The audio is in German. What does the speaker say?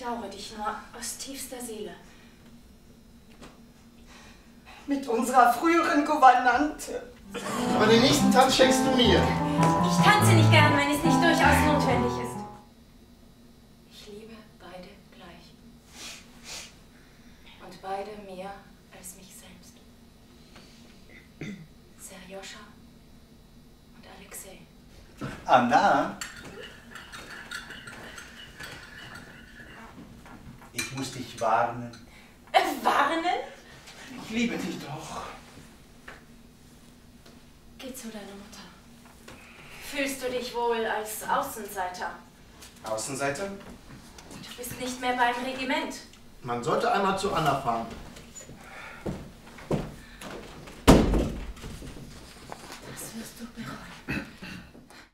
bedaure dich nur aus tiefster Seele. Mit unserer früheren Gouvernante. Aber den nächsten Tanz schenkst du mir. Ich tanze nicht gern, wenn es nicht durchaus notwendig ist. Ich liebe beide gleich. Und beide mehr als mich selbst. Serjoscha und Alexei. Anna? Ich muss dich warnen. Warnen? Ich liebe dich doch. Geh zu deiner Mutter. Fühlst du dich wohl als Außenseiter? Außenseiter? Du bist nicht mehr beim Regiment. Man sollte einmal zu Anna fahren. Das wirst du